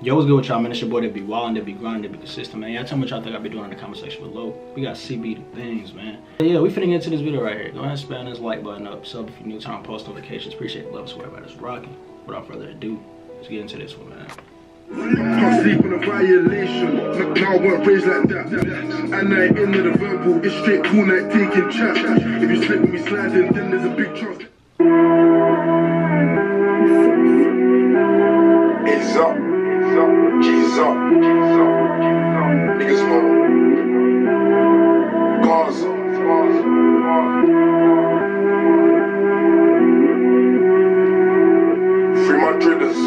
Yo, what's good with y'all, man? It's your boy that be wildin', that be grinding, that be consistent, man. Y'all tell me what y'all think I be doing in the comment section below. We got CB the things, man. Yeah, we finna get into this video right here. Go ahead and spam this like button up. Sub if you're new, turn on post notifications. Appreciate the love, swear about us rocking. Without further ado, let's get into this one, man. Can't sleep on a violation. Now I won't raise like that. And I ain't into the verbal. It's straight cool night taking chat. If you slip with me sliding, then there's a big chance. It's up. G's up. Niggas know. Gaza. Free my drillers.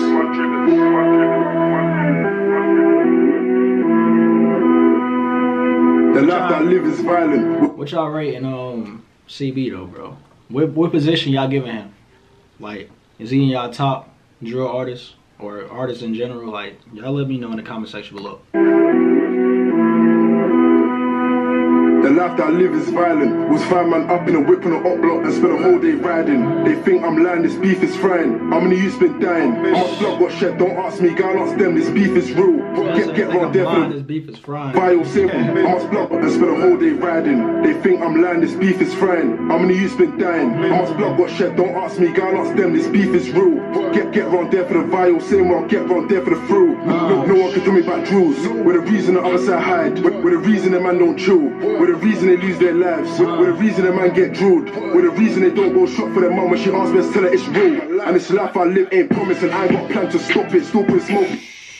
The life that I live is violent. What y'all rating CB though, bro? What position y'all giving him? Like, is he in y'all top drill artists or artists in general? Like, y'all let me know in the comment section below. The life that I live is violent. Was 5 man up in a whip on an up block and spent a whole day riding. They think I'm lying, this beef is frying. How many youths been dying? How much blood got shed? Don't ask me, girl, ask them. This beef is real. Get round there for this beef is frying. Bio simple. How much blood and spent a whole day riding. They think I'm lying, this beef is frying. How many youths been dying? How much blood got shed? Don't ask me, girl, ask them. This beef is real. Get round there for the vial, same way I'll get round there for the through. No one can tell me about drills. With the reason the other side hide. With the reason the man don't chill. With the reason they lose their lives. With the reason the man get drilled. With the reason they don't go shop for their mum when she asks me to tell her it's real. And this life I live ain't promised and I ain't got plan to stop it. Still put smoke.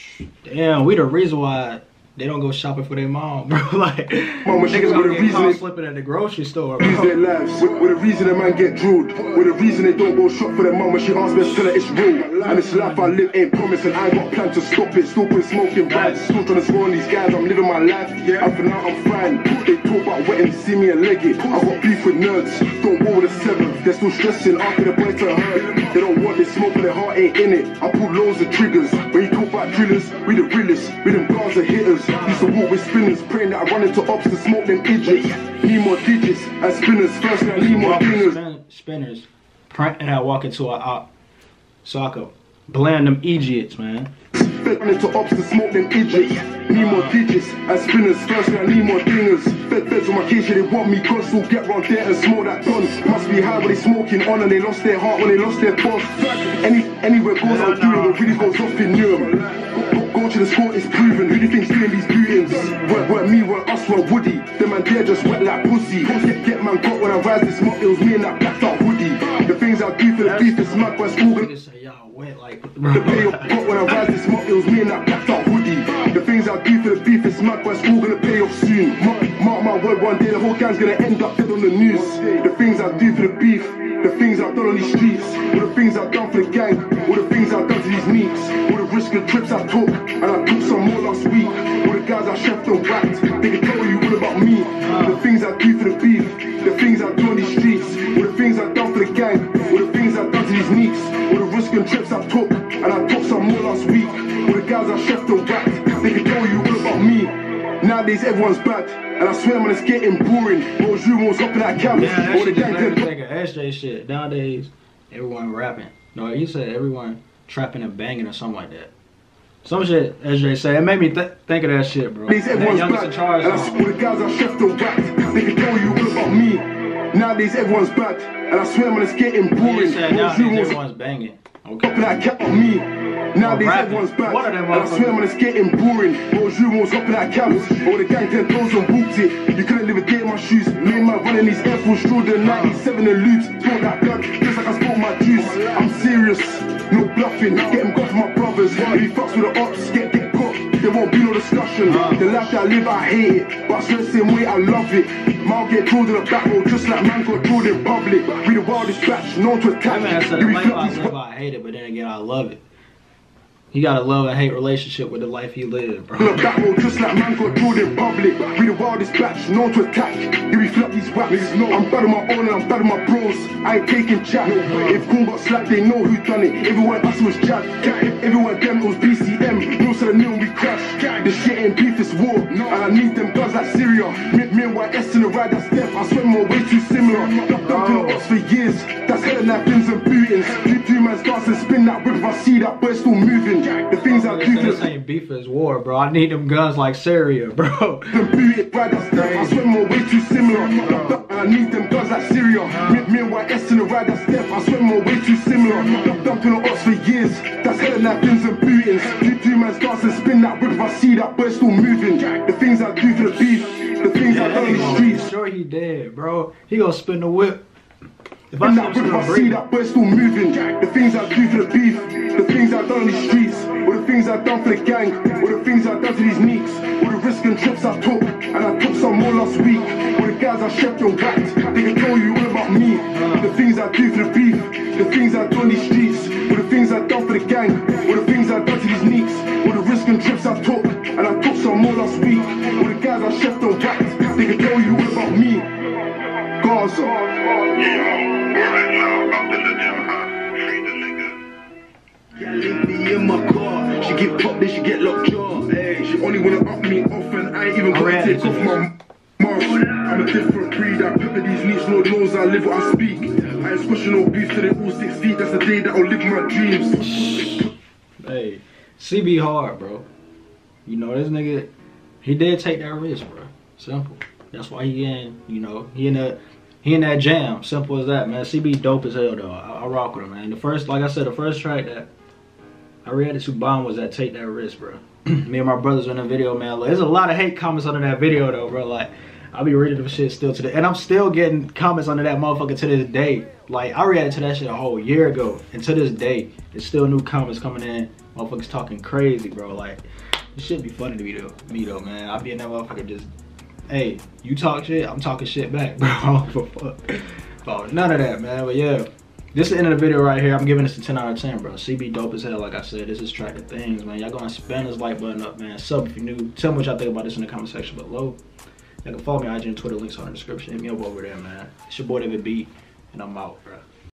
Damn, we the reason why they don't go shopping for their mom, bro. Like, niggas gonna get caught slipping at the grocery store, bro. Lose their lives. With the reason the man get drilled. With the reason they don't go shop for their mum when she asks me to tell her it's real. And this life I live ain't promised and I ain't got plan to stop it. Still put smoking bags. Still trying to score on these guys. I'm living my life. And for now I'm fine. They talk about wetting, see me and leg it. I got beef with nerds. Don't go with the 7th. They're still stressing after the boys turn hurt. They don't want this smoke but their heart ain't in it. I pull loads of triggers. When you talk about drillers, we the realest. We them Gaza hitters. Used to walk with spinners, praying that I run into ops to smoke them idiots. Need more digits as spinners. First I need more dingers. Spinners, praying that I walk into a op so I could bland them idiots, man. Run into ops to smoke them idiots. Need more digits as spinners. First I need more dingers. Feds on my case, yeah, they want me gone, so get round there and smoke that gun. Must be high when they smoking on and they lost their heart when they lost their boss. Anywhere goes I'm doing it really goes off in Newham. Go to the sport, it's proven. Who do you think's doing these bootings? Weren't me, weren't us, weren't Woody. Them man there just wet like pussy. Get man got when I rise this mock, it was me and that blacked out hoodie. The things I do for the beef is mad, but it's all gonna say y'all wet like the pay off got when I rise this mock, it was me and that blacked out hoodie. The things I do for the beef is mad, but it's all gonna pay off soon. Mark my word, one day the whole gang's gonna end up dead on the news. The things I do for the beef, the things I've done on these streets, all the things I've done for the gang, all the things I've done to these neeks, all the risk and trips I took, and I took some more last week. All the guys I chefed and whacked, they can tell you all about me. The things I do for the beef, the things I do on these streets, all the things I've done for the gang, all the things I've done to these neeks, all the risk and trips I took, and I took some more last week. All the guys I chefed and whacked, they can tell you all about me. Nowadays everyone's bad, and I swear man it's getting boring. Those rumors hopping at camps. Yeah, that shit just made me think of SJ shit. Nowadays, everyone rapping. No, he said everyone trapping and banging or something like that. Some shit SJ said. It made me think of that shit, bro. Nowadays everyone's bad, and I swear the guys I chefed and whacked, they can tell you all about me. Nowadays everyone's bad, and I swear man it's getting boring. He said nowadays everyone's banging. Okay. Hopping at camp on me. Nowadays everyone's bad, and I swear man it's getting boring. Those rumors hopping at camps, all the gang 10 toes and booked it. You couldn't live a day in my shoes. Me and man running these Air Force Jordan 97 and loops. Spoke that blood, just like I spoke my juice. I'm serious, no bluffing. Get him got for my brothers. If he fucks with the ops, get caught. There won't be no discussion. The life that I live, I hate it, but I swear the same way I love it. Man get drilled in the back road, just like man got drilled in public. We the wildest batch, known to attack. That man said the life I live, I hate it, but then again I love it. He got a love and hate relationship with the life he lived, bro. Look back road, just like man got drilled in public. We the wildest batch, known to attack. Here we flip these waps. I'm bad on my own and I'm bad on my bros. I ain't taking chat. If Coon got slapped, they know who done it. Everyone us was Chad. Everyone them it was BCM. No said the we crashed. This shit ain't beef, it's war. And I need them guns like Syria. Me and YS in the ride, that's death. I swear my way too similar. Dumped in the ops for years. That's hella napkins and bootings. Two man's dance and spin that whip if I see that boy still moving. The things I motherfucker said this ain't beef, it's war, bro. I need them guns like Syria, bro. I swear my way too similar. I need them guns like Syria. Me and YS in the ride that step. I swear my way too similar. Dumping on us for years. That's hella napkins and bootings. Do man starts and spin that whip. If I see that boy still moving. The things I do for the beef. The things I done in the streets. Sure he dead, bro. He gonna spin the whip. If I see that boy still moving, the things I do for the beef, the things I done on these streets, or the things I done for the gang, or the things I done to these neeks, or the risk and trips I took, and I took some more last week, or the guys I shept and whacked, they can tell you all about me, the things I do for the beef, the things I do on these streets, or the things I done for the gang, or the things I done to these neeks, or the risk and trips I took, and I took some more last week, or the guys I shept and whacked, they can tell you all about me. Gaza. Yeah, link me in my car. She get popped, then she get locked jaw. Hey, she only wanna up me off, and I ain't even gonna take off my mask. I'm a different breed. I pepper these niche, Lord knows I live what I speak. I ain't squashing no beef till they all 6 feet. That's the day that I'll live my dreams. Hey, CB hard, bro. You know this nigga, he did take that risk, bro. Simple. That's why he in, you know, he in that jam. Simple as that, man. CB dope as hell though. I rock with him, man. The first, like I said, the first track that I reacted to bomb was that Take That Risk, bro. Me and my brothers were in the video, man. There's a lot of hate comments under that video though, bro. Like, I'll be reading them shit still today. And I'm still getting comments under that motherfucker to this day. Like, I reacted to that shit a whole year ago. And to this day, there's still new comments coming in. Motherfuckers talking crazy, bro. Like, this shit be funny to me though, man. I'll be in that motherfucker just, hey, you talk shit, I'm talking shit back, bro. I don't give a fuck. Oh, none of that, man. But yeah, this is the end of the video right here. I'm giving this a 10 out of 10, bro. CB dope as hell, like I said. This is Track the Things, man. Y'all go and spam this like button up, man. Sub if you're new. Tell me what y'all think about this in the comment section below. Y'all can follow me on IG and Twitter. Links are in the description. Hit me up over there, man. It's your boy David B, and I'm out, bro.